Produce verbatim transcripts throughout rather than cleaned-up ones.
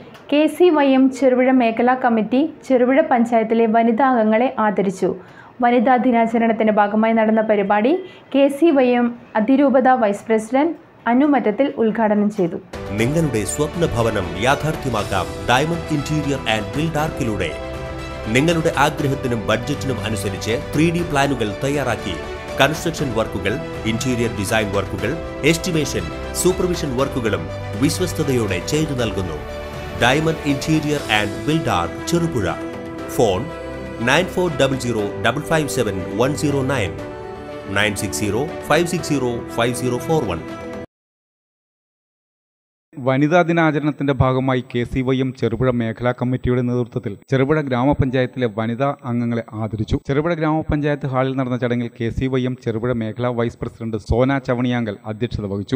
K C Y M Cherupuzha മേഖലാ committee Cherupuzha പഞ്ചായത്തിലെ വനിതാ അംഗങ്ങളെ ആദരിച്ചു. വനിതാ ദിനാചരണത്തിന്റെ ഭാഗമായി നടന്ന പരിപാടി കെ സി വൈ എം അതിരൂപത വൈസ് പ്രസിഡന്റ് അനു മറ്റത്തിൽ ഉദ്ഘാടനം ചെയ്തു. നിങ്ങളുടെ സ്വപ്ന ഭവനം യാഥാർത്ഥ്യമാക്കാം ഡയമണ്ട് ഇന്റീരിയർ ആൻഡ് ബിൽഡാർക്കിലൂടെ. നിങ്ങളുടെ ആഗ്രഹത്തിനും ബഡ്ജറ്റിനും അനുസരിച്ച് ത്രീ ഡി പ്ലാനുകൾ തയ്യാറാക്കി കൺസ്ട്രക്ഷൻ വർക്കുകൾ, ഇന്റീരിയർ ഡിസൈൻ വർക്കുകൾ, എസ്റ്റിമേഷൻ, സൂപ്പർവിഷൻ വർക്കുകളും വിശ്വസ്തയോടെ ചെയ്തു നൽകുന്നു. Diamond interior and buildark Cherupuzha. Phone nine four double zero double five seven one zero nine nine six zero five six zero five zero four one. വനിതാ ദിനാചരണത്തിന്റെ ഭാഗമായി K C Y M Cherupuzha മേഖലാ കമ്മിറ്റിയുടെ നേതൃത്വത്തിൽ ചെറുപുഴ ഗ്രാമപഞ്ചായത്തിലെ വനിതാ അംഗങ്ങളെ ആദരിച്ചു. ചെറുപുഴ ഗ്രാമപഞ്ചായത്ത് ഹാളിൽ നടന്ന ചടങ്ങിൽ K C Y M Cherupuzha മേഖലാ വൈസ് പ്രസിഡന്റ് സോന ചവണിയാങ്കൽ അധ്യക്ഷത വഹിച്ചു.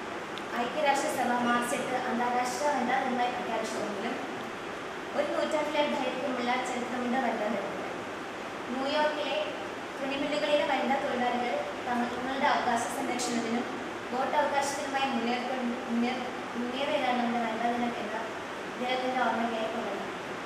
ന്യൂയോർക്കിലെ തുണിമില്ലുകളിലെ വനിതാ തൊഴിലാളികൾ തങ്ങളുടെ അവകാശ സംരക്ഷണത്തിനും വോട്ട് അവകാശത്തിനുമായി മുന്നേറിയതാണ് നമ്മുടെ വനിതാ ദിനം എന്ന ഇദ്ദേഹത്തിൻ്റെ ഓർമ്മയ്ക്കായി കൊണ്ടുവരുന്നത്.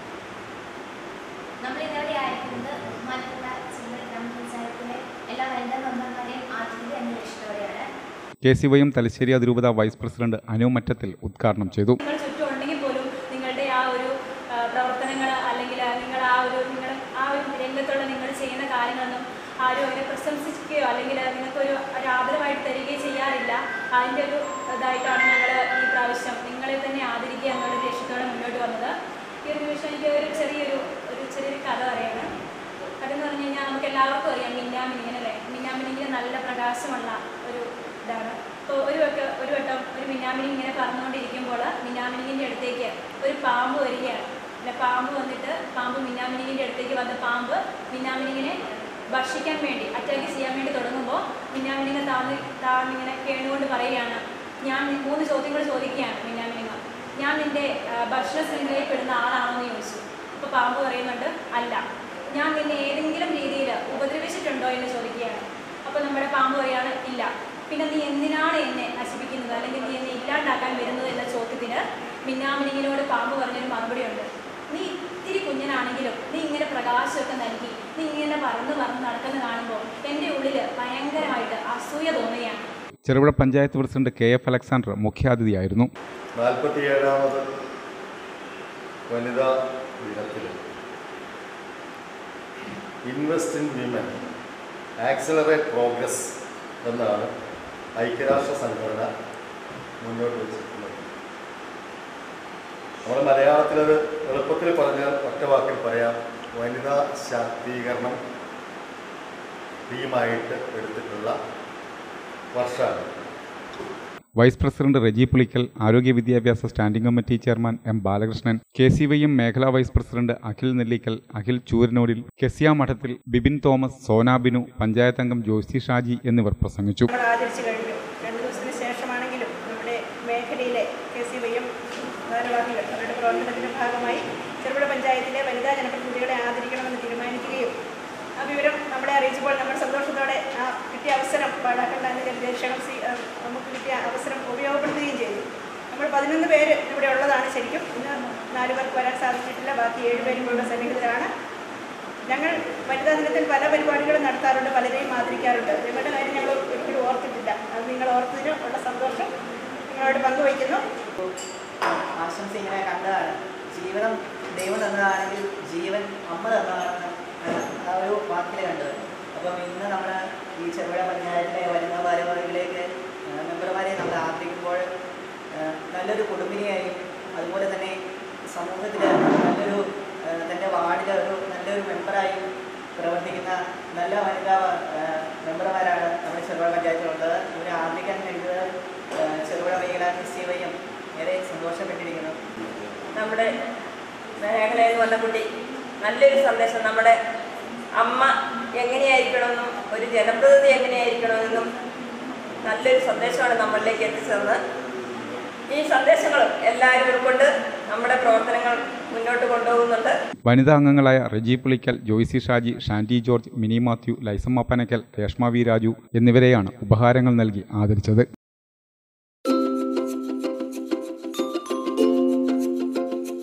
നമ്മൾ ഇന്നവിടെ ആയിരിക്കുന്നത് ബഹുമാനപ്പെട്ട ചെറുപുഴ ഗ്രാമപഞ്ചായത്തിലെ എല്ലാ വനിതാ മെമ്പർമാരെയും ആദരിക്കുക എന്ന ലക്ഷ്യത്തോടെയാണ്. K C Y M Thalassery അതിരൂപത വൈസ് പ്രസിഡന്റ് അനു മറ്റത്തിൽ ഉദ്ഘാടനം ചെയ്തു. ചുറ്റുമുണ്ടെങ്കിൽ പോലും നിങ്ങളുടെ ആ ഒരു പ്രവർത്തനങ്ങൾ അല്ലെങ്കിൽ നിങ്ങൾ ആ ഒരു നിങ്ങൾ ആ ഒരു രംഗത്തുള്ള നിങ്ങൾ ചെയ്യുന്ന കാര്യങ്ങളൊന്നും ആരും അതിനെ പ്രശംസിക്കുകയോ അല്ലെങ്കിൽ നിങ്ങൾക്കൊരു ഒരു ആദരവായിട്ട് തരികയോ ചെയ്യാറില്ല. അതിൻ്റെ ഒരു ഇതായിട്ടാണ് ഞങ്ങൾ ഈ പ്രാവശ്യം നിങ്ങളെ തന്നെ ആദരിക്കുക എന്നുള്ള ലക്ഷ്യത്തോടെ മുന്നോട്ട് വന്നത്. ഈ ഒരു നിമിഷം എനിക്ക് ഒരു ചെറിയൊരു ഒരു ചെറിയൊരു കഥ പറയാണ്. അതെന്ന് പറഞ്ഞു കഴിഞ്ഞാൽ നമുക്ക് എല്ലാവർക്കും അറിയാം മിന്നാമിനിങ്ങനെ അല്ലേ. മിന്നാമിനിങ്ങനെ നല്ല പ്രകാശമുള്ള ഒരു ഇതാണ്. അപ്പോൾ ഒരു വട്ട ഒരു വട്ടം ഒരു മിന്നാമിനി ഇങ്ങനെ പറന്നുകൊണ്ടിരിക്കുമ്പോൾ മിന്നാമിനിങ്ങിൻ്റെ അടുത്തേക്ക് ഒരു പാമ്പ് വരികയാണ്. അല്ല പാമ്പ് വന്നിട്ട് പാമ്പ് മിന്നാമിനിങ്ങിൻ്റെ അടുത്തേക്ക് വന്ന പാമ്പ് മിന്നാമിനിങ്ങിനെ ഭക്ഷിക്കാൻ വേണ്ടി അറ്റാക്ക് ചെയ്യാൻ വേണ്ടി തുടങ്ങുമ്പോൾ മിന്നാമിനിങ്ങ താന്ന് താന്നിങ്ങനെ കേണുകൊണ്ട് പറയുകയാണ്, ഞാൻ മൂന്ന് ചോദ്യങ്ങൾ ചോദിക്കുകയാണ് മിന്നാമിനിങ്ങ. ഞാൻ നിൻ്റെ ഭക്ഷണ ശൃംഖലയിൽ പെടുന്ന ആളാണോ എന്ന് ചോദിച്ചു. അപ്പോൾ പാമ്പ് പറയുന്നുണ്ട് അല്ല. ഞാൻ നിന്നെ ഏതെങ്കിലും രീതിയിൽ ഉപദ്രവിച്ചിട്ടുണ്ടോ എന്ന് ചോദിക്കുകയാണ്. അപ്പോൾ നമ്മുടെ പാമ്പ് പറയുകയാണ് ഇല്ല. പിന്നെ നീ എന്തിനാണ് എന്നെ നശിപ്പിക്കുന്നത് അല്ലെങ്കിൽ നീ എന്നെ ഇല്ലാണ്ടാക്കാൻ വരുന്നത് എന്ന ചോദ്യത്തിന് മിന്നാമിനിങ്ങിനോട് പാമ്പ് പറഞ്ഞൊരു മറുപടിയുണ്ട്. നീ ഇത്തിരി കുഞ്ഞനാണെങ്കിലും നീ ഇങ്ങനെ പ്രകാശമൊക്കെ നൽകി നീ ഇങ്ങനെ പറന്ന് പറന്ന് നടക്കുന്ന കാണുമ്പോൾ എൻ്റെ ഉള്ളിൽ ഭയങ്കരമായിട്ട് അസൂയ തോന്നുകയാണ്. Cherupuzha panchayat president K F Alexander മുഖ്യാതിഥിയായിരുന്നു. നാൽപ്പത്തിയേഴാമത് വനിതാ ദിനത്തിൽ invest in women accelerate progress എന്നാണ് ഐക്യരാഷ്ട്ര സംഘടന മുന്നോട്ട് വെച്ചിരിക്കുന്നത്. നമ്മൾ മലയാളത്തിലത് എളുപ്പത്തിൽ പറഞ്ഞാൽ ഒറ്റ വാക്കിൽ പറയാം, വനിതാ ശാക്തീകരണം തീമായിട്ട് എടുത്തിട്ടുള്ള വർഷമാണ്. വൈസ് പ്രസിഡന്റ് റെജി പുളിക്കൽ, ആരോഗ്യ വിദ്യാഭ്യാസ standing committee chairman M Balakrishnan, K C Y M മേഖലാ vice president Akhil Nellickal, Akhil Chooranodil, Kezia Madathil, Bibin Thomas, സോനാബിനു, panchayat അംഗം ജോയ്സി ഷാജി എന്നിവർ പ്രസംഗിച്ചു. രണ്ടു ദിവസത്തിന് ശേഷമാണെങ്കിലും നമ്മുടെ മേഖലയിലെ കെ സി വൈ എം ഭാരവാഹികൾ അവരുടെ പ്രവർത്തനത്തിന്റെ ഭാഗമായി ചെറുപുഴ പഞ്ചായത്തിലെ വനിതാ ജനപ്രതിനിധികളെ ആദരിക്കണമെന്ന് തീരുമാനിക്കുകയും ആ വിവരം നമ്മളെ അറിയിച്ചപ്പോൾ നമ്മൾ സന്തോഷത്തോടെ ആ കിട്ടിയ അവസരം പാഴാക്കണ്ട എന്ന നിർദ്ദേശം നമുക്ക് കിട്ടിയ അവസരം ഉപയോഗപ്പെടുത്തുകയും ചെയ്തു. നമ്മൾ പതിനൊന്ന് പേര് ഇവിടെ ഉള്ളതാണ്. ശരിക്കും ഇന്ന് നാല് പേർക്ക് വരാൻ സാധിച്ചിട്ടില്ല. ബാക്കി ഏഴുപേരും ഇവിടെ സന്നിഹിതരാണ്. ഞങ്ങൾ വനിതാ ദിനത്തിൽ പല പരിപാടികളും നടത്താറുണ്ട്, പലരെയും ആദരിക്കാറുണ്ട്. നിങ്ങളുടെ കാര്യം ഞങ്ങൾ ഒരിക്കലും ഓർത്തിട്ടില്ല. അത് നിങ്ങൾ ഓർത്തതിന് ഉള്ള സന്തോഷം നിങ്ങളോട് പങ്കുവയ്ക്കുന്നു. ആശംസ ഇങ്ങനെ കണ്ടതാണ്. ജീവിതം ദൈവം തന്നതാണെങ്കിൽ ജീവൻ അമ്മ തന്നതാണെന്ന് ആ ഒരു വാക്കിൽ കണ്ടത്. അപ്പം ഇന്ന് നമ്മൾ ഈ ചെറുപുഴ പഞ്ചായത്തിലെ വനിതാ ഭാരവാഹികളിലേക്ക് മെമ്പർമാരെ നമ്മൾ ആദരിക്കുമ്പോൾ നല്ലൊരു കുടുംബിനിയായി അതുപോലെ തന്നെ സമൂഹത്തിൽ നല്ലൊരു തൻ്റെ വാർഡിലെ ഒരു നല്ലൊരു മെമ്പറായി പ്രവർത്തിക്കുന്ന നല്ല വനിതാ മെമ്പർമാരാണ് നമ്മുടെ ചെറുപുഴ പഞ്ചായത്തിലുള്ളത്. ഇവരെ ആദരിക്കാൻ കഴിഞ്ഞത് ചെറുപുഴ മേഖല കെ സി വൈ എം ഏറെ സന്തോഷപ്പെട്ടിരിക്കുന്നു. നമ്മുടെ മേഖലയിൽ വന്ന കുട്ടി നല്ലൊരു സന്ദേശം, നമ്മുടെ അമ്മ എങ്ങനെയായിരിക്കണമെന്നും ഒരു ജനപ്രതിനിധി എങ്ങനെയായിരിക്കണമെന്നും നല്ലൊരു സന്ദേശമാണ് നമ്മളിലേക്ക് എത്തിച്ചതെന്ന്. ഈ സന്ദേശങ്ങൾ എല്ലാവരും ഉൾക്കൊണ്ട് നമ്മുടെ പ്രവർത്തനങ്ങൾ മുന്നോട്ട് കൊണ്ടുപോകുന്നുണ്ട്. വനിതാ അംഗങ്ങളായ റെജി പുളിക്കൽ, ജോയ്സി ഷാജി, ഷാൻഡി ജോർജ്, മിനി മാത്യു, ലൈസമ്മ പനക്കൽ, രേഷ്മ വി രാജു എന്നിവരെയാണ് ഉപഹാരങ്ങൾ നൽകി ആദരിച്ചത്.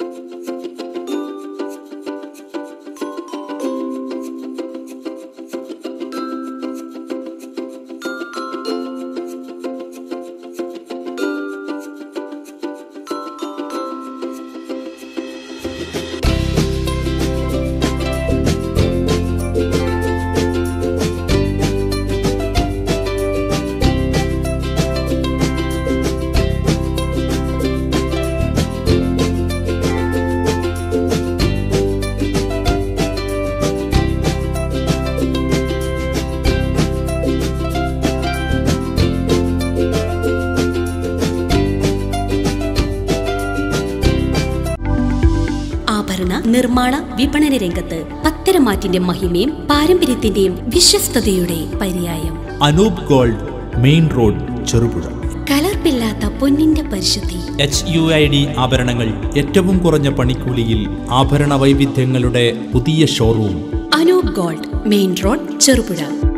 നിർമ്മാണ വിപണന രംഗത്ത് പത്തരമാറ്റിന്റെ മഹിമയും പാരമ്പര്യത്തിന്റെയും വിശ്വസ്തയുടെ പര്യായം. Anoop gold, main road, Cherupuzha. കലർപ്പില്ലാത്ത പൊന്നിന്റെ പരിശുദ്ധി. എച്ച് യു ഐ ഡി ആഭരണങ്ങൾ ഏറ്റവും കുറഞ്ഞ പണിക്കൂലിയിൽ ആഭരണ വൈവിധ്യങ്ങളുടെ പുതിയ showroom. Anoop gold, main road, Cherupuzha.